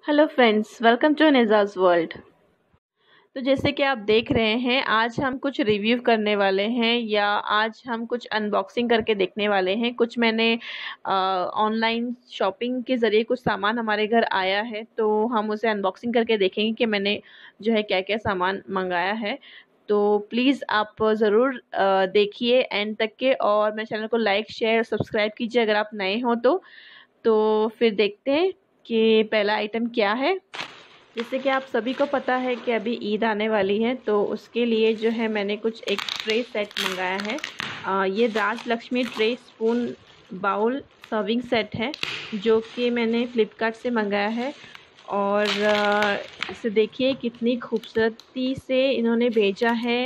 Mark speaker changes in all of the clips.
Speaker 1: Hello friends, welcome to Nezaz world. तो जैसे कि आप देख रहे हैं, आज हम कुछ रिव्यू करने वाले हैं या आज हम कुछ अनबॉक्सिंग करके देखने वाले हैं। कुछ मैंने ऑनलाइन शॉपिंग के ज़रिए कुछ सामान हमारे घर आया है, तो हम उसे अनबॉक्सिंग करके देखेंगे कि मैंने जो है क्या-क्या सामान मंगाया है। तो प्लीज़ आप ज़रूर देखिए एंड तक के, और मेरे चैनल को लाइक, शेयर, सब्सक्राइब कीजिए अगर आप नए हो तो। फिर देखते हैं कि पहला आइटम क्या है। जैसे कि आप सभी को पता है कि अभी ईद आने वाली है, तो उसके लिए जो है मैंने कुछ एक ट्रे सेट मंगाया है। ये Rajlakshmi tray spoon bowl serving set है, जो कि मैंने फ़्लिपकार्ट से मंगाया है। और इसे देखिए कितनी खूबसूरती से इन्होंने भेजा है।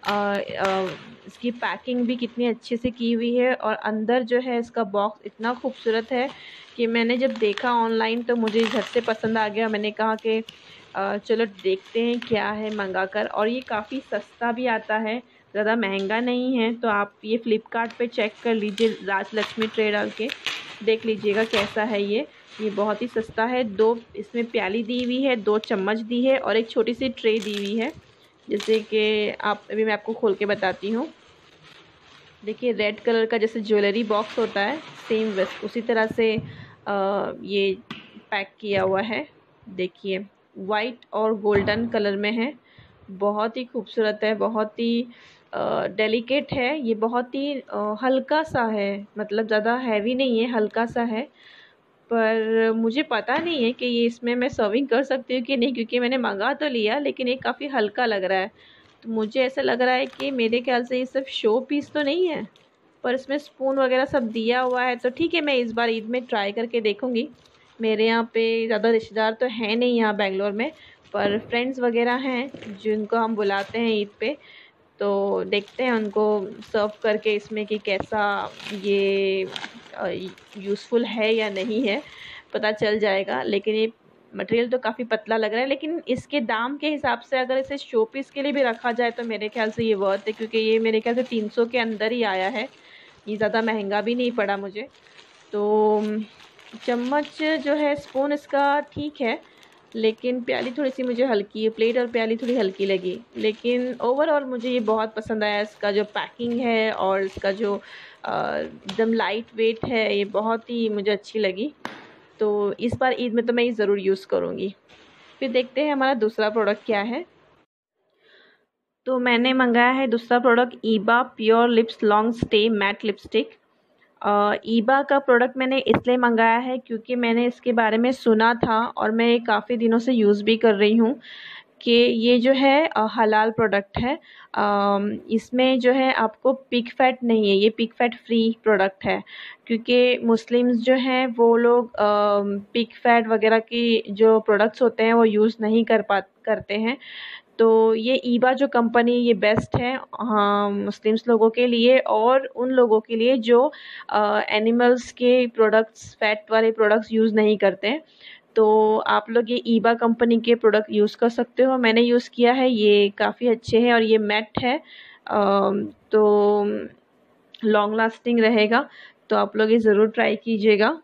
Speaker 1: इसकी पैकिंग भी कितनी अच्छे से की हुई है, और अंदर जो है इसका बॉक्स इतना खूबसूरत है कि मैंने जब देखा ऑनलाइन तो मुझे झट से पसंद आ गया। मैंने कहा कि चलो देखते हैं क्या है मंगाकर। और ये काफ़ी सस्ता भी आता है, ज़्यादा महंगा नहीं है। तो आप ये फ़्लिपकार्ट पे चेक कर लीजिए, राजलक्ष्मी ट्रे डाल के देख लीजिएगा कैसा है ये बहुत ही सस्ता है। 2 इसमें प्याली दी हुई है, 2 चम्मच दी है और एक छोटी सी ट्रे दी हुई है। जैसे कि आप अभी मैं आपको खोल के बताती हूँ। देखिए रेड कलर का जैसे ज्वेलरी बॉक्स होता है, सेम वैसे उसी तरह से ये पैक किया हुआ है। देखिए वाइट और गोल्डन कलर में है, बहुत ही खूबसूरत है, बहुत ही डेलिकेट है। ये बहुत ही हल्का सा है, मतलब ज़्यादा हैवी नहीं है, हल्का सा है। पर मुझे पता नहीं है कि ये इसमें मैं सर्विंग कर सकती हूँ कि नहीं, क्योंकि मैंने मंगा तो लिया लेकिन ये काफ़ी हल्का लग रहा है। तो मुझे ऐसा लग रहा है कि मेरे ख्याल से ये सिर्फ शो पीस तो नहीं है, पर इसमें स्पून वगैरह सब दिया हुआ है। तो ठीक है, मैं इस बार ईद में ट्राई करके देखूँगी। मेरे यहाँ पे ज़्यादा रिश्तेदार तो हैं नहीं यहाँ बेंगलोर में, पर फ्रेंड्स वगैरह हैं जिनको हम बुलाते हैं ईद पे। तो देखते हैं उनको सर्व करके इसमें कि कैसा ये यूज़फुल है या नहीं है, पता चल जाएगा। लेकिन ये मटेरियल तो काफ़ी पतला लग रहा है, लेकिन इसके दाम के हिसाब से अगर इसे शो पीस के लिए भी रखा जाए तो मेरे ख्याल से ये वर्थ है, क्योंकि ये मेरे ख्याल से 300 के अंदर ही आया है। ये ज़्यादा महंगा भी नहीं पड़ा मुझे। तो चम्मच जो है, स्पून इसका ठीक है, लेकिन प्याली थोड़ी-सी मुझे हल्की, प्लेट और प्याली थोड़ी हल्की लगी। लेकिन ओवरऑल मुझे ये बहुत पसंद आया। इसका जो पैकिंग है और इसका जो एकदम लाइट वेट है, ये बहुत ही मुझे अच्छी लगी। तो इस बार ईद में तो मैं ये ज़रूर यूज़ करूँगी। फिर देखते हैं हमारा दूसरा प्रोडक्ट क्या है। तो मैंने मंगाया है दूसरा product, Iba pure lips long stay matte lipstick. Iba का प्रोडक्ट मैंने इसलिए मंगाया है क्योंकि मैंने इसके बारे में सुना था, और मैं ये काफ़ी दिनों से यूज़ भी कर रही हूँ कि ये जो है हलाल प्रोडक्ट है। इसमें जो है आपको पिग फैट नहीं है, ये पिग फैट फ्री प्रोडक्ट है। क्योंकि मुस्लिम्स जो हैं वो लोग पिग फैट वगैरह की जो प्रोडक्ट्स होते हैं वो यूज़ नहीं करते हैं। तो ये ईबा जो कंपनी, ये बेस्ट है हाँ मुस्लिम्स लोगों के लिए और उन लोगों के लिए जो एनिमल्स के प्रोडक्ट्स, फैट वाले प्रोडक्ट्स यूज़ नहीं करते हैं। तो आप लोग ये ईबा कंपनी के प्रोडक्ट यूज़ कर सकते हो। मैंने यूज़ किया है, ये काफ़ी अच्छे हैं और ये मैट है। तो लॉन्ग लास्टिंग रहेगा, तो आप लोग ये ज़रूर ट्राई कीजिएगा।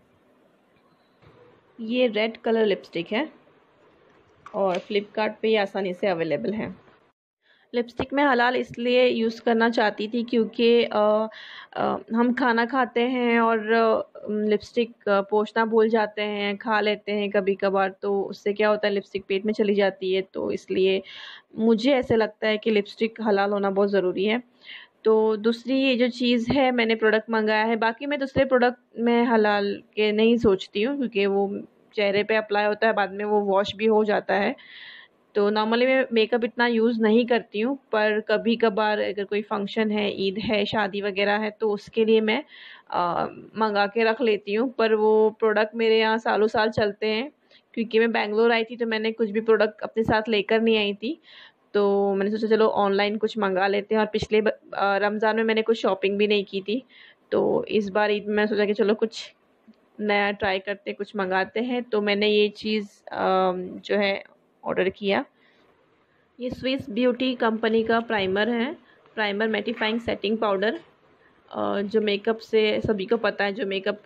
Speaker 1: ये रेड कलर लिपस्टिक है और फ्लिपकार्ट पे ये आसानी से अवेलेबल है। लिपस्टिक मैं हलाल इसलिए यूज़ करना चाहती थी क्योंकि हम खाना खाते हैं और लिपस्टिक पोंछना भूल जाते हैं, खा लेते हैं कभी-कभार, तो उससे क्या होता है लिपस्टिक पेट में चली जाती है। तो इसलिए मुझे ऐसे लगता है कि लिपस्टिक हलाल होना बहुत ज़रूरी है। तो दूसरी ये जो चीज़ है, मैंने प्रोडक्ट मँगाया है। बाकी मैं दूसरे प्रोडक्ट में हलाल के नहीं सोचती हूँ, क्योंकि वो चेहरे पे अप्लाई होता है, बाद में वो वॉश भी हो जाता है। तो नॉर्मली मैं मेकअप इतना यूज़ नहीं करती हूँ, पर कभी-कभार अगर कोई फंक्शन है, ईद है, शादी वगैरह है, तो उसके लिए मैं मँगा के रख लेती हूँ। पर वो प्रोडक्ट मेरे यहाँ सालों-साल चलते हैं, क्योंकि मैं बैंगलोर आई थी तो मैंने कुछ भी प्रोडक्ट अपने साथ लेकर नहीं आई थी। तो मैंने सोचा चलो ऑनलाइन कुछ मँगा लेते हैं, और पिछले रमज़ान में मैंने कुछ शॉपिंग भी नहीं की थी। तो इस बार ईद में मैंने सोचा कि चलो कुछ नया ट्राई करते हैं, कुछ मँगाते हैं। तो मैंने ये चीज़ जो है ऑर्डर किया। ये स्विस ब्यूटी कंपनी का प्राइमर है, प्राइमर मैटिफाइंग सेटिंग पाउडर। जो मेकअप से सभी को पता है, जो मेकअप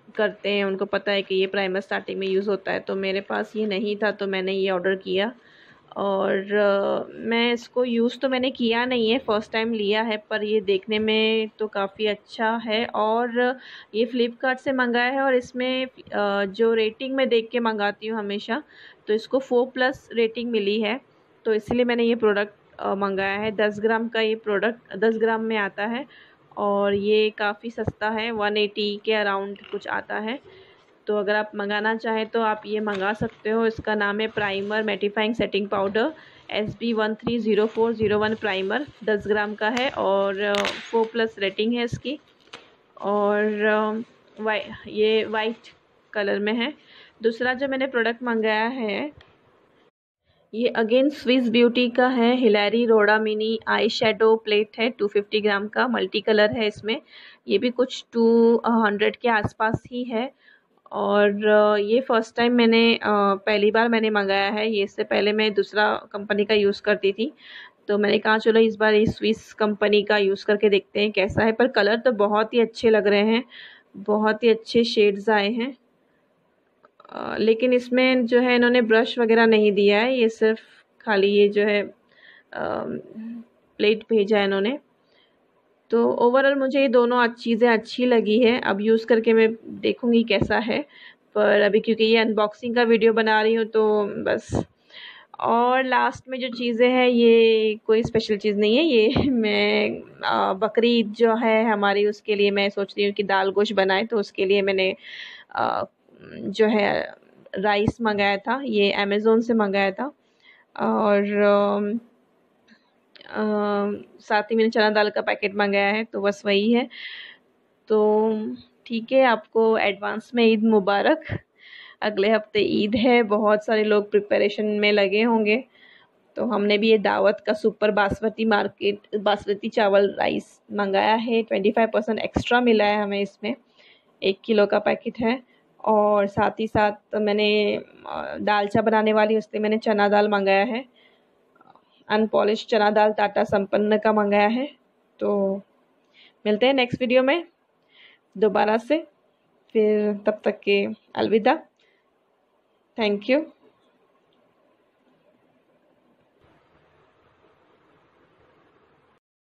Speaker 1: करते हैं उनको पता है कि ये प्राइमर स्टार्टिंग में यूज़ होता है। तो मेरे पास ये नहीं था तो मैंने ये ऑर्डर किया, और मैं इसको यूज़ तो मैंने किया नहीं है, फ़र्स्ट टाइम लिया है, पर ये देखने में तो काफ़ी अच्छा है। और ये फ़्लिपकार्ट से मंगाया है, और इसमें जो रेटिंग मैं देख के मंगाती हूँ हमेशा, तो इसको 4+ रेटिंग मिली है, तो इसलिए मैंने ये प्रोडक्ट मंगाया है। 10 ग्राम का ये प्रोडक्ट 10 ग्राम में आता है, और ये काफ़ी सस्ता है, 180 के अराउंड कुछ आता है। तो अगर आप मंगाना चाहें तो आप ये मंगा सकते हो। इसका नाम है primer mattifying setting powder SB130401 primer, 10 gram का है, और 4+ रेटिंग है इसकी, और ये वाइट कलर में है। दूसरा जो मैंने प्रोडक्ट मंगाया है, ये अगेन स्विस ब्यूटी का है, Hilary Rhoda mini eye shadow plate है, 250 ग्राम का, मल्टी कलर है इसमें। ये भी कुछ 200 के आसपास ही है, और ये फ़र्स्ट टाइम मैंने पहली बार मैंने मंगाया है ये। इससे पहले मैं दूसरा कंपनी का यूज़ करती थी, तो मैंने कहा चलो इस बार ये स्विस कंपनी का यूज़ करके देखते हैं कैसा है। पर कलर तो बहुत ही अच्छे लग रहे हैं, बहुत ही अच्छे शेड्स आए हैं। लेकिन इसमें जो है इन्होंने ब्रश वगैरह नहीं दिया है, ये सिर्फ खाली ये जो है प्लेट भेजा है इन्होंने। तो ओवरऑल मुझे ये दोनों चीज़ें अच्छी लगी है। अब यूज़ करके मैं देखूँगी कैसा है, पर अभी क्योंकि ये अनबॉक्सिंग का वीडियो बना रही हूँ तो बस। और लास्ट में जो चीज़ें हैं ये कोई स्पेशल चीज़ नहीं है, ये मैं बकरी ईद जो है हमारी, उसके लिए मैं सोच रही हूँ कि दाल गोश्त बनाए, तो उसके लिए मैंने जो है राइस मंगाया था, ये अमेज़ोन से मंगाया था, और साथ ही मैंने चना दाल का पैकेट मंगाया है, तो बस वही है। तो ठीक है, आपको एडवांस में ईद मुबारक। अगले हफ्ते ईद है, बहुत सारे लोग प्रिपरेशन में लगे होंगे। तो हमने भी ये दावत का सुपर बासमती चावल राइस मंगाया है, 25% एक्स्ट्रा मिला है हमें इसमें, 1 किलो का पैकेट है। और साथ ही साथ मैंने दालचा बनाने वाली, उससे मैंने चना दाल मंगाया है, अनपॉलिश चना दाल टाटा संपन्न का मंगाया है। तो मिलते हैं नेक्स्ट वीडियो में दोबारा से, फिर तब तक के अलविदा, थैंक यू।